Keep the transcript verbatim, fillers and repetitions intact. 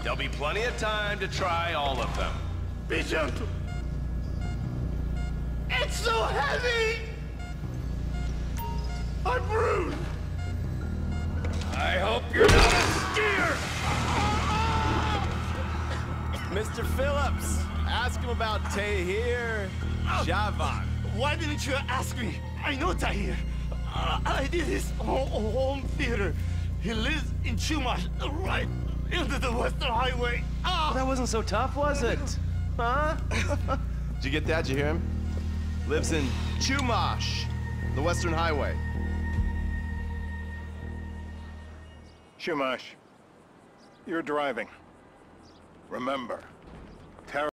There'll be plenty of time to try all of them. Be gentle. It's so heavy! I'm bruised. I hope you're not a skier! Mister Phillips, ask him about Tahir Javan. Why didn't you ask me? I know Tahir. Uh, I did his home, home theater. He lives in Chumash, right into the Western Highway. Ah! Well, that wasn't so tough, was it? Huh? Did you get that? Did you hear him? Lives in Chumash, the Western Highway. Chumash, you're driving. Remember,